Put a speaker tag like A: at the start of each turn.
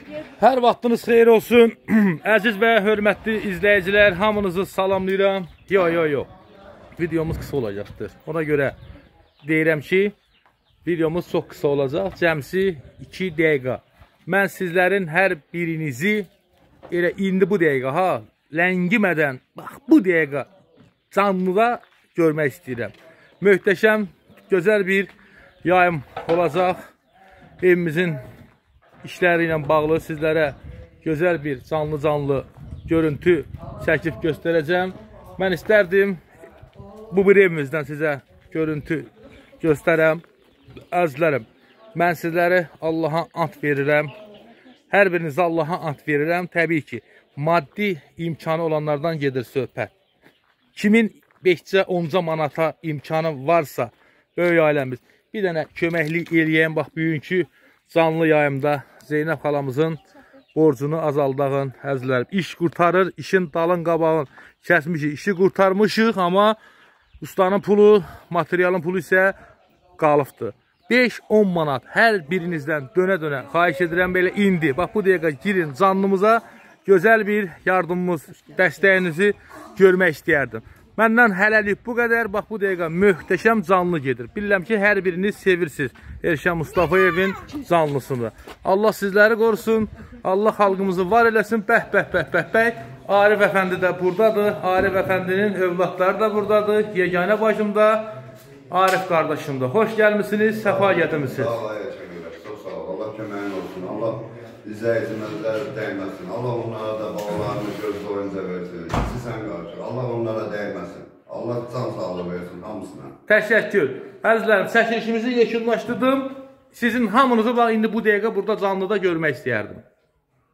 A: Hər vaxtınız xeyir olsun. Əziz və hörmətli izləyicilər, hamınızı salamlayıram. Yox. Videomuz qısa olacaqdır. Ona görə deyirəm ki, videomuz çox qısa olacaq. Cəmsi 2 dəqiqə. Mən sizlərin hər birinizi elə indi bu dəqiqə ləngimədən, bax bu dəqiqə canlıda görmək istəyirəm. Möhtəşəm, gözəl bir yayım olacaq. Evimizin işləri ilə bağlı sizlərə gözəl bir canlı görüntü çəkib göstərəcəm. Mən istərdim bu bir evimizdən sizə görüntü göstərəm. Əzizlərim, mən sizləri Allaha ant verirəm. Hər birinizə Allaha ant verirəm. Təbii ki, maddi imkanı olanlardan gedir söhbət. Kimin 5-10 manata imkanı varsa, böyük ailəmiz bir dənə köməklik eləyən, bax bugünkü canlı yayımda Zeynəb xalamızın borcunu azaldağın, əzizlərim. İş qurtarır, işin dalın qabağın kəsmişik, işi qurtarmışıq, amma ustanın pulu, materialın pulu isə qalıbdır. 5-10 manat hər birinizdən dönə-dönə xahiş edirəm belə indi. Bax bu dəqiqə girin canlımıza, gözəl bir yardımımız, dəstəyinizi görmək istəyərdim. Məndən hələlik bu qədər. Bax bu dəqiqə möhtəşəm canlı gedir. Bilirəm ki, hər biriniz sevirsiniz Elşən Mustafayevin canlısını. Allah sizləri qorusun. Allah xalqımızı var eləsin. Bəh. Arif əfəndi də buradadır. Arif əfəndinin övladları da buradadır. Yeganə başımda Arif qardaşımda. Xoş gəlmişsiniz, səfa gətirmişsiniz.
B: Sağ ol, çox sağ ol. Allah köməyin olsun. Allah izləyicimizləri dəyməsin. Allah onlara da bağlarını göz doyunca versin. Sən qarşı. Allah onlara dəyməsin. Allah can sağlığı versin hamısına.
A: Təşəkkür. Əzizlərim, çəkilişimizi yekunlaşdırdım. Sizin hamınızı bax indi bu dəqiqə burada canlıda görmək istəyərdim.